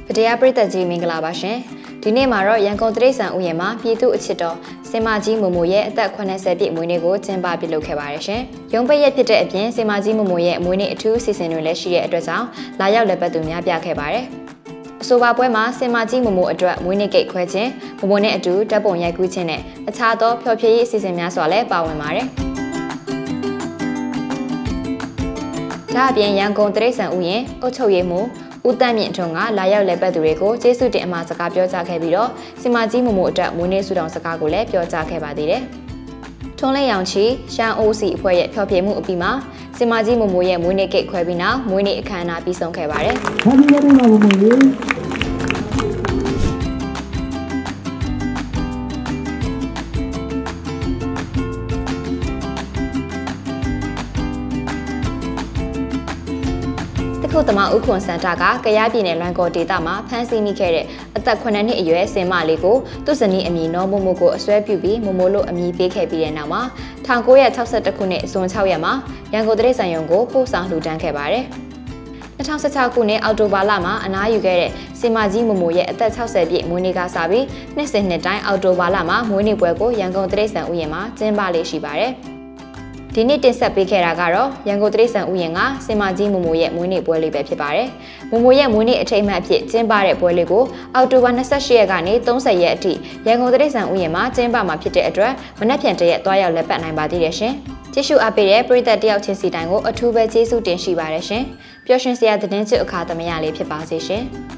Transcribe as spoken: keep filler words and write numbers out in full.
Vidya ပရိသတ်ကြီးမင်္ဂလာပါရှင်ဒီနေ့မှာတော့ရန်ကုန်တရိတ်ဆန်ဥယျာဉ်မှာပြည်သူအချစ်တော်စင်မကြီးမမိုရဲ့အသက်eightyပြည့်မွေးနေ့ကိုကျင်းပပြုလုပ်ခဲ့ပါတယ်ရှင်ရုံးပိတ်ရက်ဖြစ်တဲ့အပြင်စင်မကြီးမမိုရဲ့မွေးနေ့အထူးအစီအစဉ်တွေလည်းရှိတဲ့အတွက်ကြောင့်လာရောက်လက်ပတ်သူများပြခဲ့ပါတယ်အဆိုပါပွဲမှာစင်မကြီးမမိုအတွက်မွေးနေ့ကိတ်ခွဲခြင်းမမိုနဲ့အတူတပ်ပုံရိုက်ကူးခြင်းနဲ့အခြားသောဖျော်ဖြေရေးအစီအစဉ်များစွာလည်းပါဝင်ပါတယ်ဒါအပြင်ရန်ကုန်တရိတ်ဆန်ဥယျာဉ်အုပ်ချုပ်ရေးမှူးဦးတန့်မြင့်ထွန်းကလာရောက်လက်ပတ်သူတွေကိုကျေးဇူးတင်အမှာစကားပြောကြားခဲ့ပြီးတော့စင်မကြီးမမိုအတွက်မွေးနေ့ဆုတောင်းစကားကိုလည်းပြောကြားခဲ့ပါသေးတယ်။ထွန်းလေးရောင်ချီရှမ်းအိုးစီအဖွဲ့ရဲ့ဖျော်ဖြေမှုအပြီးမှာစင်မကြီးမမိုရဲ့မွေးနေ့ကိတ်ခွဲပြီးနောက်မွေးနေ့အခမ်းအနားပြီးဆုံးခဲ့ပါတယ်။ Happy birthday မမိုရေခုတမဥခွန်စန်တာကကရားပြည်နယ်လွိုင်ကော်ဒေသမှာဖမ်းဆီးမိခဲ့တဲ့အသက်eightနှစ်အရွယ်စင်မလေးကိုသူ့ဇနီးအမည်နော်မိုမိုကိုအစွဲပြုပြီးမိုမိုလို့အမည်ပေးခဲ့ပြီးတဲ့နောက်မှာnineteen sixty-oneခုနှစ်ဇွန်sixရက်မှာရန်ကုန်တရိတ်ဆန်ရုံကိုပို့ဆောင်လှူဒန်းခဲ့ပါတယ်။twenty sixteenခုနှစ်အောက်တိုဘာလမှာအနားယူခဲ့တဲ့စင်မကြီးမမိုရဲ့အသက်sixtyပြည့်မွေးနေ့ကစပြီးနှစ်စဉ်နှစ်တိုင်းအောက်တိုဘာလမှာမွေးနေ့ပွဲကိုရန်ကုန်တရိတ်ဆန်ဥယျာဉ်မှာကျင်းပလေးရှိပါတယ်။ဒီနေ့တင်ဆက်ပေးခဲ့တာကတော့ရန်ကုန်တရိတ်ဆန်ဥယျာဉ်ကစင်မကြီးမမိုရဲ့မွေးနေ့ပွဲလေးပဲဖြစ်ပါတယ်။မမိုရဲ့မွေးနေ့အထိမ်းအမှတ်အဖြစ်ကျင်းပတဲ့ပွဲလေးကိုအောက်တိုဘာtwenty-eightရက်ကနေthirtyရက်အထိရန်ကုန်တရိတ်ဆန်ဥယျာဉ်မှာကျင်းပမှာဖြစ်တဲ့အတွက်မနက်ဖြန်တရက်သွားရောက်လက်ပတ်နိုင်ပါသေးတယ်ရှင်။ကြည့်ရှုအားပေးတဲ့ပရိသတ်တယောက်ချင်းစီတိုင်းကိုအထူးပဲကျေးဇူးတင်ရှိပါတယ်ရှင်။ပျော်ရွှင်စရာသတင်းချစ်အခါသမယလေးဖြစ်ပါစေရှင်။